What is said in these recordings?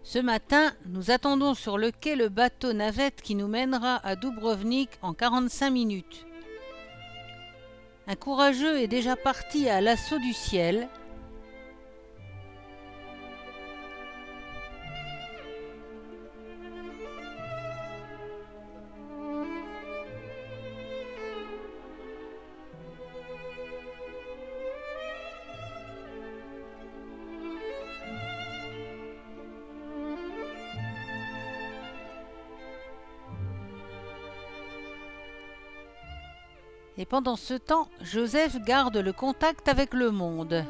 Ce matin, nous attendons sur le quai le bateau-navette qui nous mènera à Dubrovnik en 45 minutes. Un courageux est déjà parti à l'assaut du ciel. Et pendant ce temps, Joseph garde le contact avec le monde.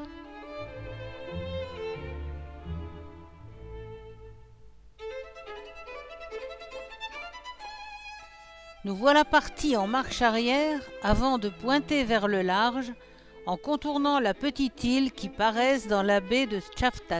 Nous voilà partis en marche arrière avant de pointer vers le large en contournant la petite île qui paraisse dans la baie de Tchaftat.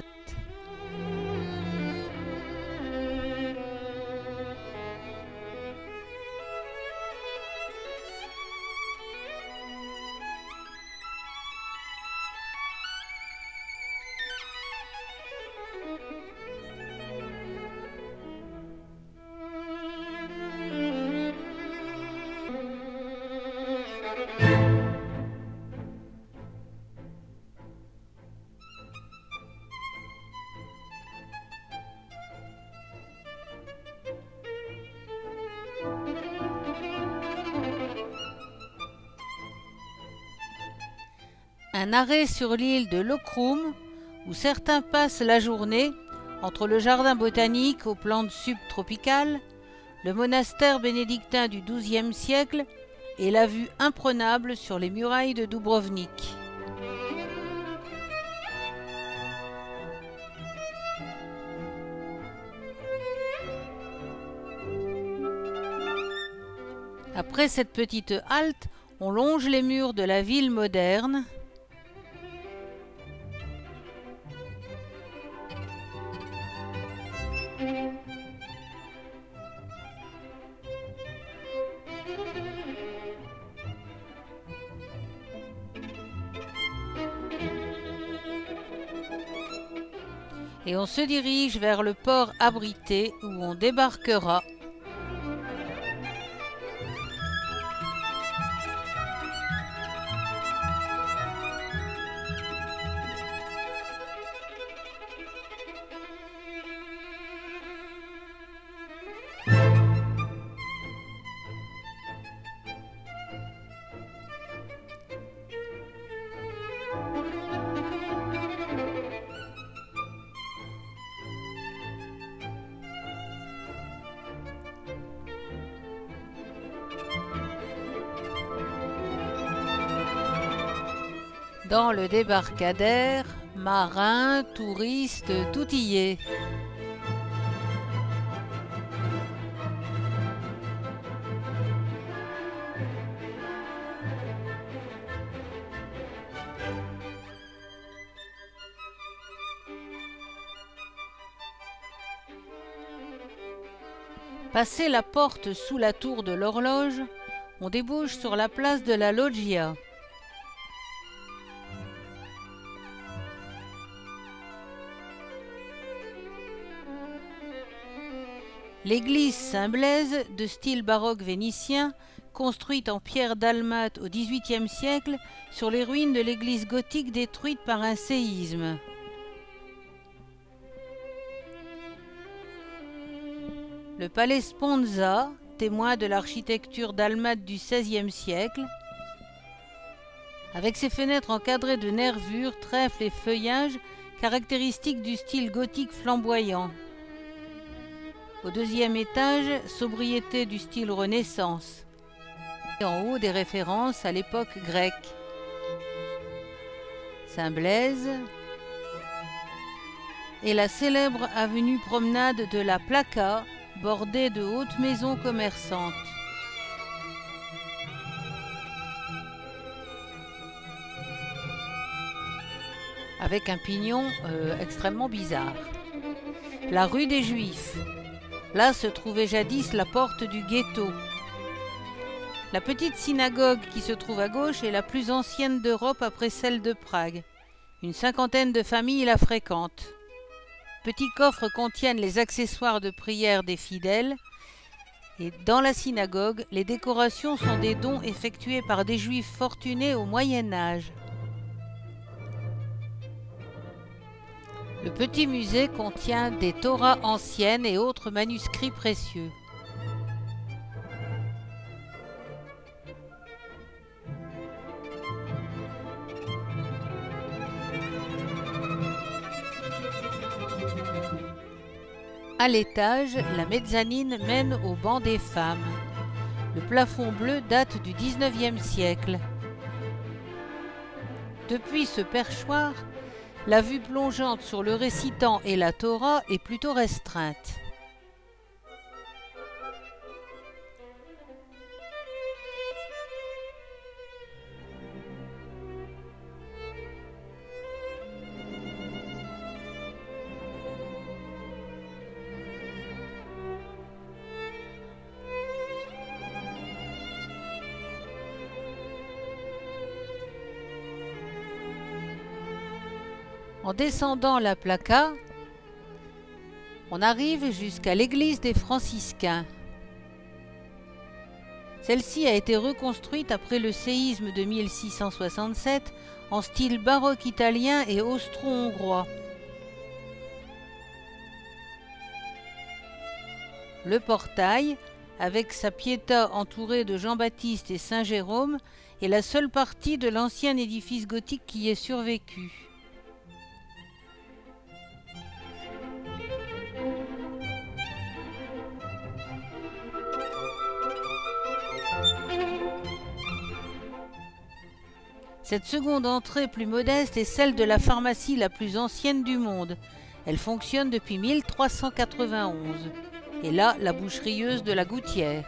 Un arrêt sur l'île de Lokrum, où certains passent la journée, entre le jardin botanique aux plantes subtropicales, le monastère bénédictin du XIIe siècle et la vue imprenable sur les murailles de Dubrovnik. Après cette petite halte, on longe les murs de la ville moderne. Et on se dirige vers le port abrité où on débarquera. Dans le débarcadère, marins, touristes, tout y est. Passé la porte sous la tour de l'horloge, on débouche sur la place de la Loggia. L'église Saint-Blaise, de style baroque vénitien, construite en pierre dalmate au XVIIIe siècle sur les ruines de l'église gothique détruite par un séisme. Le palais Sponza, témoin de l'architecture dalmate du XVIe siècle, avec ses fenêtres encadrées de nervures, trèfles et feuillages caractéristiques du style gothique flamboyant. Au deuxième étage, sobriété du style Renaissance. Et en haut, des références à l'époque grecque. Saint-Blaise et la célèbre avenue promenade de la Plaka, bordée de hautes maisons commerçantes. Avec un pignon extrêmement bizarre. La rue des Juifs. Là se trouvait jadis la porte du ghetto. La petite synagogue qui se trouve à gauche est la plus ancienne d'Europe après celle de Prague. Une cinquantaine de familles la fréquentent. petits coffres contiennent les accessoires de prière des fidèles. Et dans la synagogue, les décorations sont des dons effectués par des juifs fortunés au Moyen Âge. Le petit musée contient des Torahs anciennes et autres manuscrits précieux. À l'étage, la mezzanine mène au banc des femmes. Le plafond bleu date du XIXe siècle. Depuis ce perchoir, la vue plongeante sur le récitant et la Torah est plutôt restreinte. En descendant la placa, on arrive jusqu'à l'église des franciscains. Celle-ci a été reconstruite après le séisme de 1667 en style baroque italien et austro-hongrois. Le portail, avec sa piéta entourée de Jean-Baptiste et Saint-Jérôme, est la seule partie de l'ancien édifice gothique qui ait survécu. Cette seconde entrée plus modeste est celle de la pharmacie la plus ancienne du monde. Elle fonctionne depuis 1391. Et là, la boucherieuse de la Gouttière.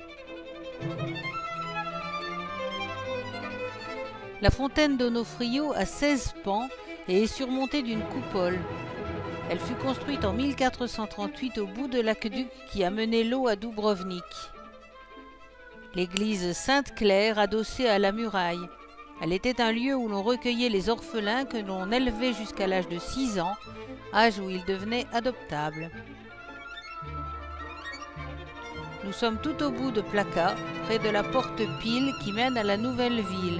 La fontaine d'Onofrio a 16 pans et est surmontée d'une coupole. Elle fut construite en 1438 au bout de l'aqueduc qui a mené l'eau à Dubrovnik. L'église Sainte-Claire, adossée à la muraille. Elle était un lieu où l'on recueillait les orphelins que l'on élevait jusqu'à l'âge de 6 ans, âge où ils devenaient adoptables. Nous sommes tout au bout de Placa, près de la porte Pile qui mène à la nouvelle ville.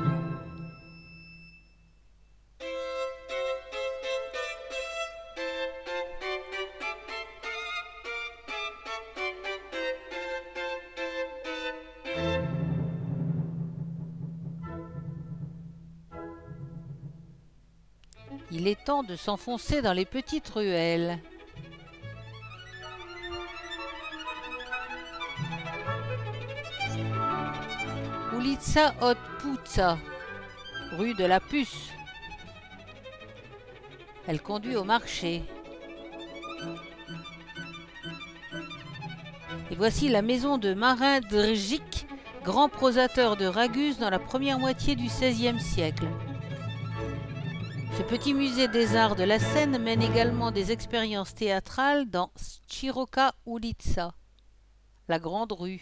Il est temps de s'enfoncer dans les petites ruelles. Ulica od Puca, rue de la Puce. Elle conduit au marché. Et voici la maison de Marin Držić, grand prosateur de Raguse dans la première moitié du XVIe siècle. Ce petit musée des arts de la scène mène également des expériences théâtrales dans Široka ulica, la grande rue.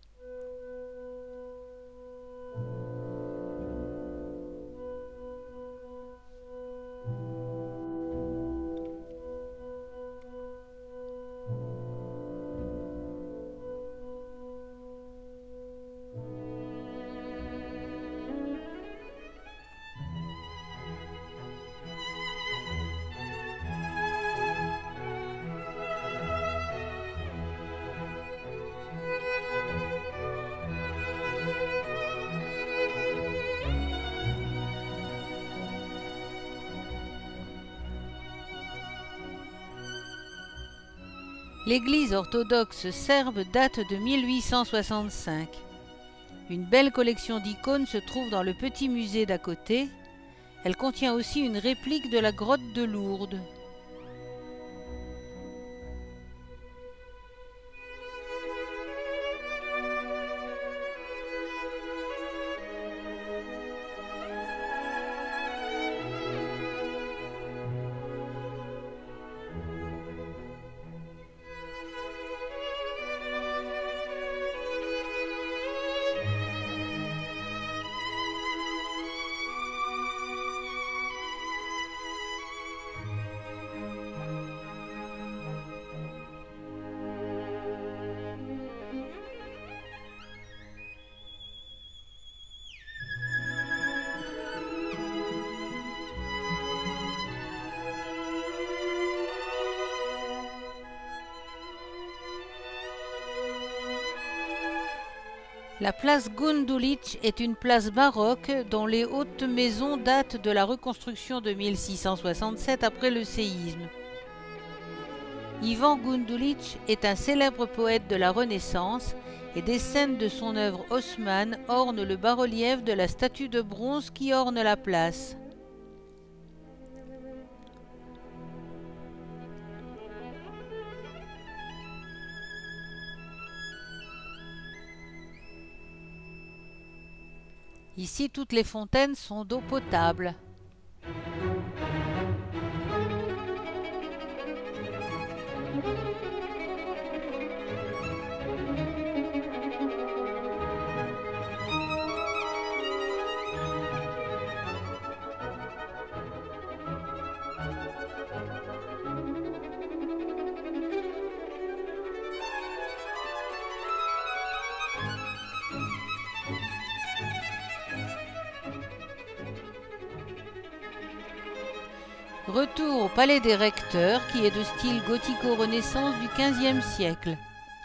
L'église orthodoxe serbe date de 1865. Une belle collection d'icônes se trouve dans le petit musée d'à côté. Elle contient aussi une réplique de la grotte de Lourdes. La place Gundulić est une place baroque dont les hautes maisons datent de la reconstruction de 1667 après le séisme. Ivan Gundulić est un célèbre poète de la Renaissance et des scènes de son œuvre Haussmann ornent le bas-relief de la statue de bronze qui orne la place. Ici, toutes les fontaines sont d'eau potable. Retour au palais des recteurs qui est de style gothico-renaissance du XVe siècle.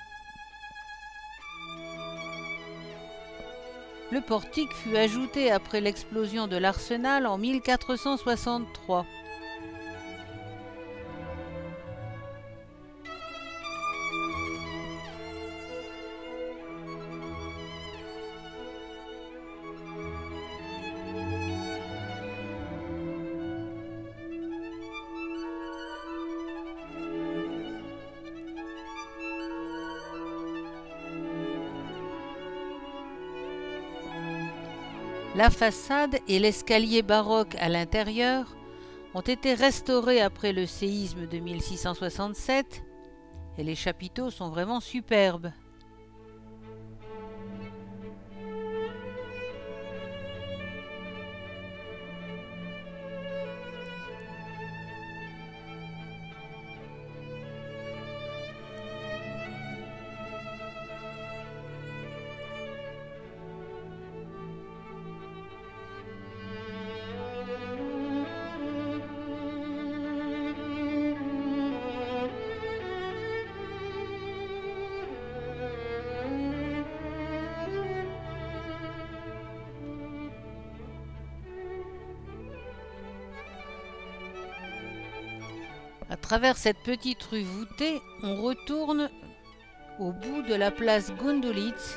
Le portique fut ajouté après l'explosion de l'arsenal en 1463. La façade et l'escalier baroque à l'intérieur ont été restaurés après le séisme de 1667 et les chapiteaux sont vraiment superbes. À travers cette petite rue voûtée, on retourne au bout de la place Gundulić.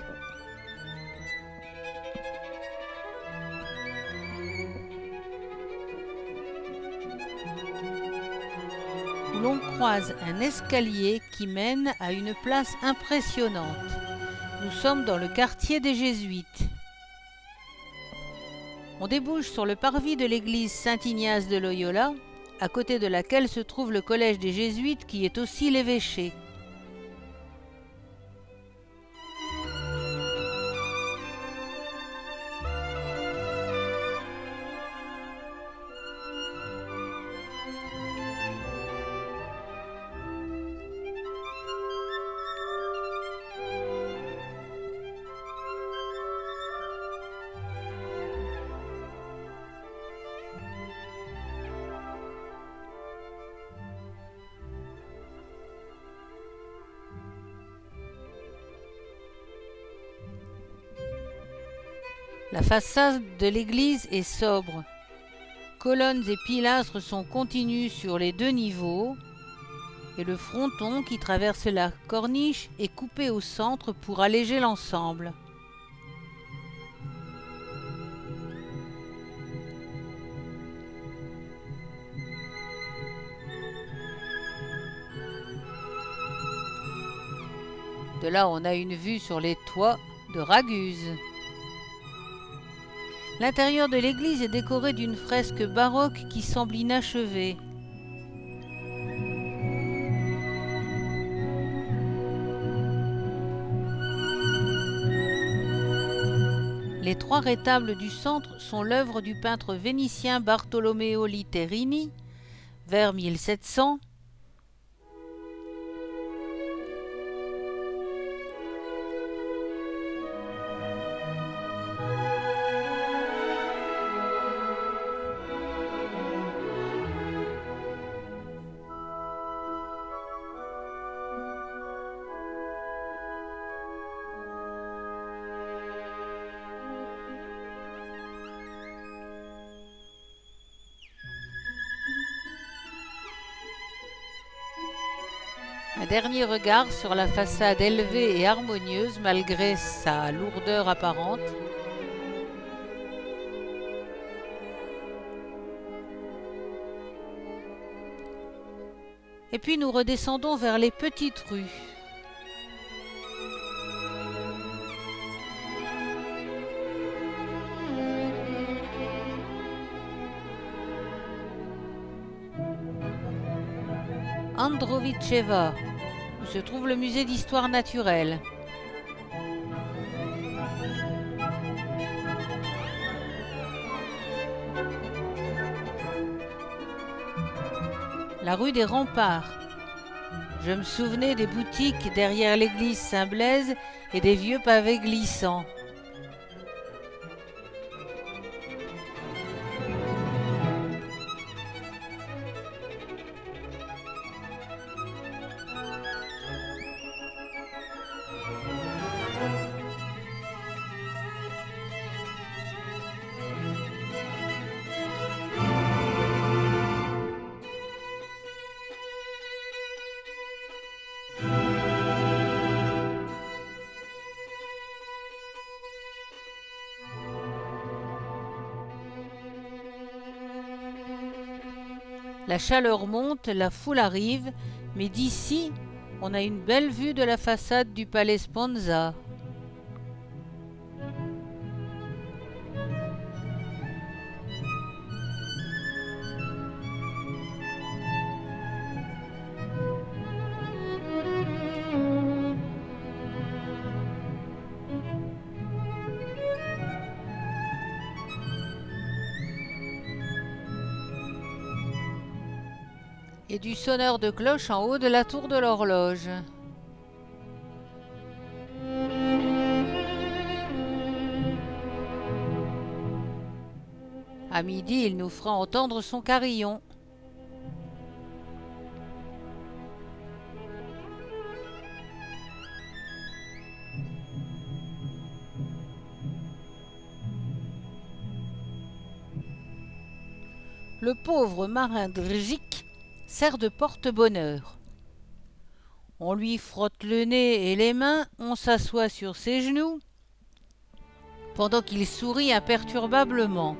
Où l'on croise un escalier qui mène à une place impressionnante. Nous sommes dans le quartier des Jésuites. On débouche sur le parvis de l'église Saint-Ignace de Loyola, à côté de laquelle se trouve le collège des Jésuites qui est aussi l'évêché. La façade de l'église est sobre. Colonnes et pilastres sont continus sur les deux niveaux et le fronton qui traverse la corniche est coupé au centre pour alléger l'ensemble. De là, on a une vue sur les toits de Raguse. L'intérieur de l'église est décoré d'une fresque baroque qui semble inachevée. Les trois rétables du centre sont l'œuvre du peintre vénitien Bartolomeo Literini, vers 1700. Un dernier regard sur la façade élevée et harmonieuse malgré sa lourdeur apparente. Et puis nous redescendons vers les petites rues. Androvicheva, où se trouve le musée d'histoire naturelle. La rue des Remparts. Je me souvenais des boutiques derrière l'église Saint-Blaise et des vieux pavés glissants. La chaleur monte, la foule arrive, mais d'ici, on a une belle vue de la façade du palais Sponza. Et du sonneur de cloche en haut de la tour de l'horloge. À midi, il nous fera entendre son carillon. Le pauvre marin Drgic sert de porte-bonheur. On lui frotte le nez et les mains, on s'assoit sur ses genoux, pendant qu'il sourit imperturbablement.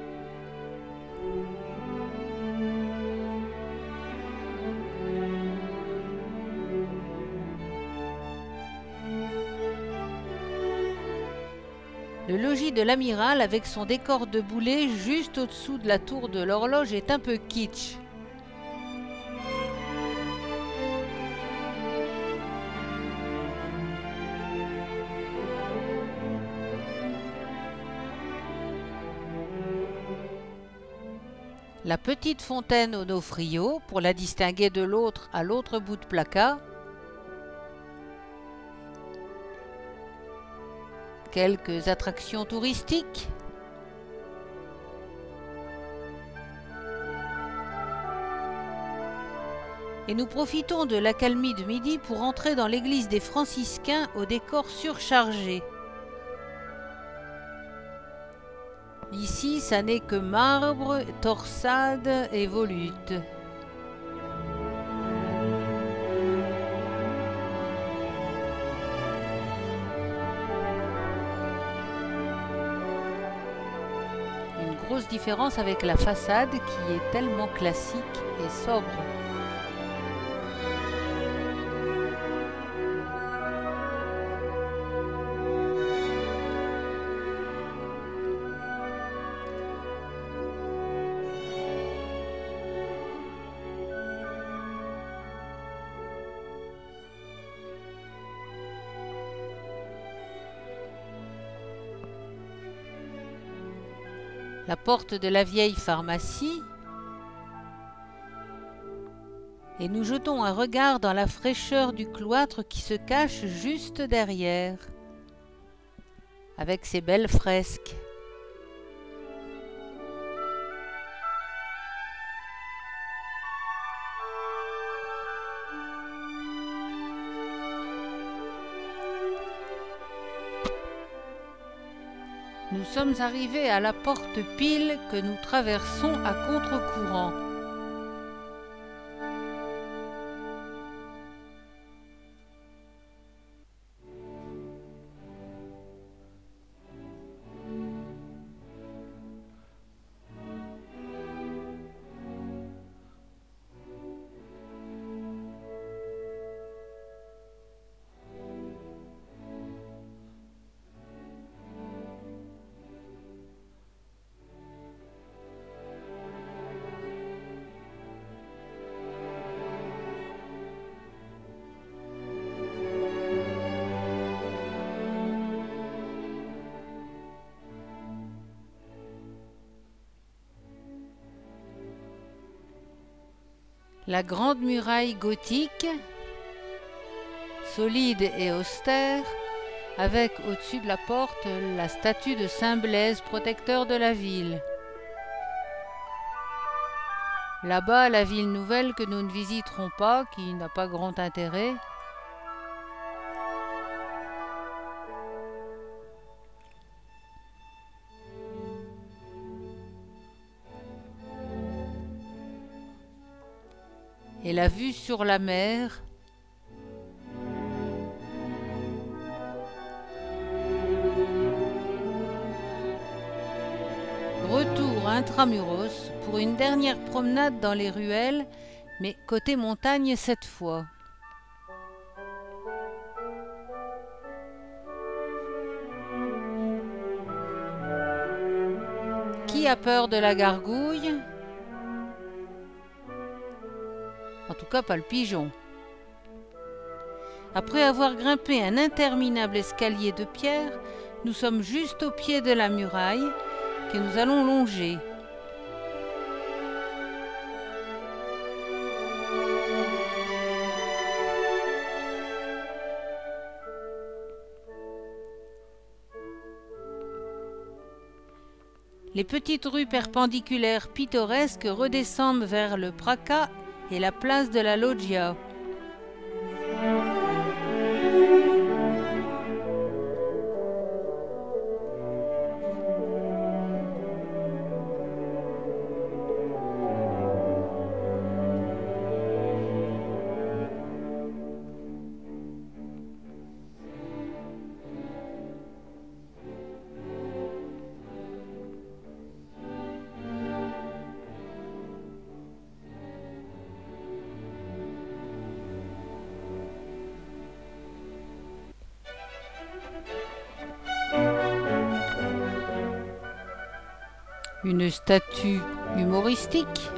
Le logis de l'amiral, avec son décor de boulets juste au-dessous de la tour de l'horloge, est un peu kitsch. La petite fontaine Onofrio, pour la distinguer de l'autre à l'autre bout de placard. Quelques attractions touristiques. Et nous profitons de l'accalmie de midi pour entrer dans l'église des franciscains au décor surchargé. Ici, ça n'est que marbre, torsade et volute. Une grosse différence avec la façade qui est tellement classique et sobre. La porte de la vieille pharmacie, et nous jetons un regard dans la fraîcheur du cloître qui se cache juste derrière, avec ses belles fresques. Nous sommes arrivés à la porte pile que nous traversons à contre-courant. La grande muraille gothique, solide et austère, avec au-dessus de la porte la statue de Saint Blaise, protecteur de la ville. Là-bas, la ville nouvelle que nous ne visiterons pas, qui n'a pas grand intérêt. Et la vue sur la mer. Retour intramuros pour une dernière promenade dans les ruelles, mais côté montagne cette fois. Qui a peur de la gargouille? En tout cas, pas le pigeon. Après avoir grimpé un interminable escalier de pierre, nous sommes juste au pied de la muraille que nous allons longer. Les petites rues perpendiculaires pittoresques redescendent vers le Praca et la place de la Loggia. Une statue humoristique.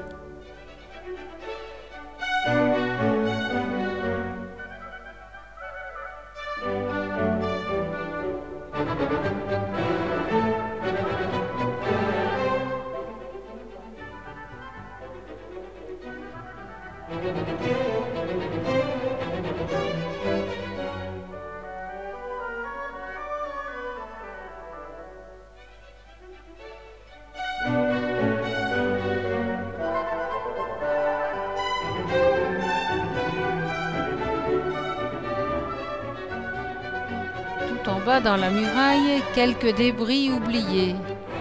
Tout en bas dans la muraille, quelques débris oubliés.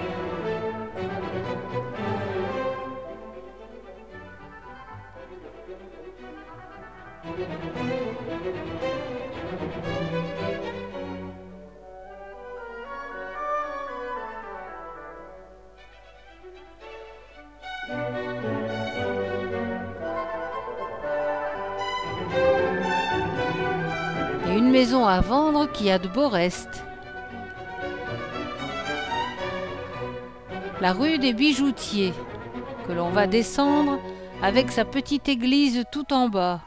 Et une maison à vendre qui a de beaux restes. La rue des Bijoutiers, que l'on va descendre avec sa petite église tout en bas.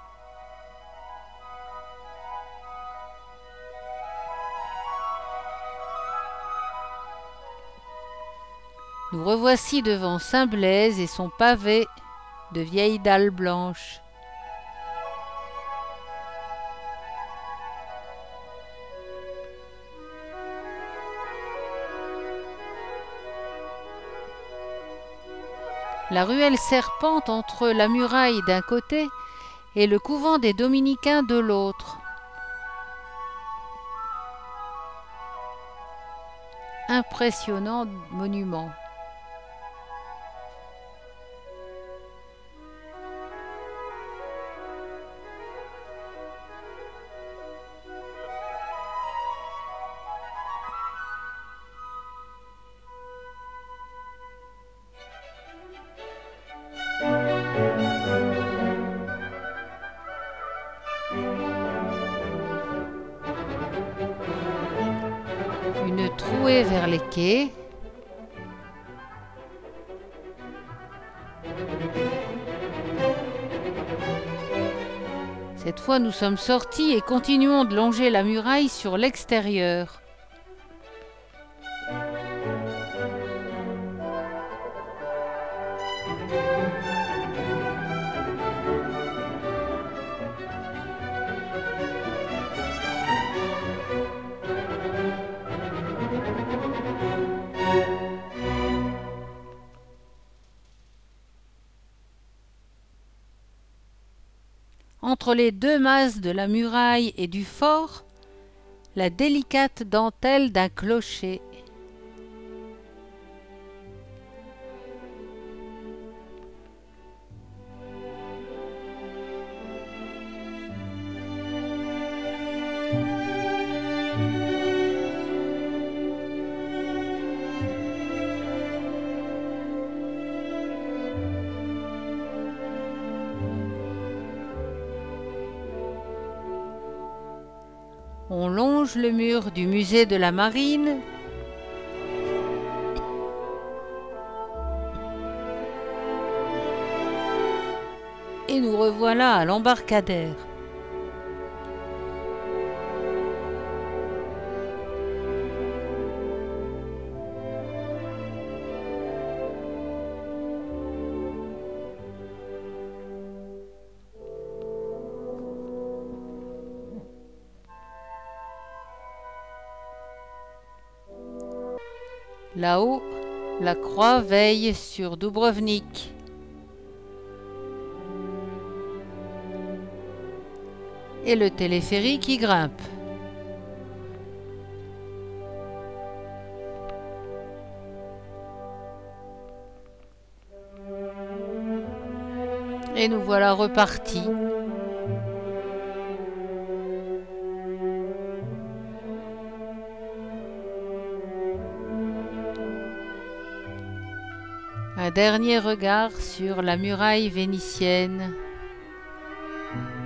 Nous revoici devant Saint-Blaise et son pavé de vieilles dalles blanches. La ruelle serpente entre la muraille d'un côté et le couvent des Dominicains de l'autre. Impressionnant monument. Une trouée vers les quais. Cette fois, nous sommes sortis et continuons de longer la muraille sur l'extérieur. Entre les deux masses de la muraille et du fort, la délicate dentelle d'un clocher. On longe le mur du musée de la Marine et nous revoilà à l'embarcadère. Là-haut, la croix veille sur Dubrovnik. Et le téléphérique y grimpe. Et nous voilà repartis. Un dernier regard sur la muraille vénitienne.